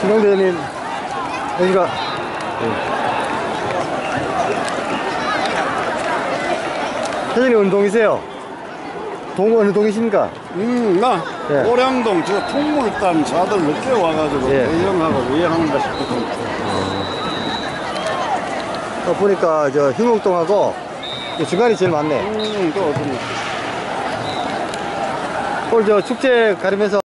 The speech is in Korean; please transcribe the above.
신동대님, 여기가, 회장님 운동이세요? 어느 동이십니까? 나 예. 오량동 저 통물단 자들 늦게 와가지고 예. 대형하고 위험한가 싶거든. 보니까 저 흉옥동하고 중간이 제일 많네. 또 어떤 오늘 저 축제 가르면서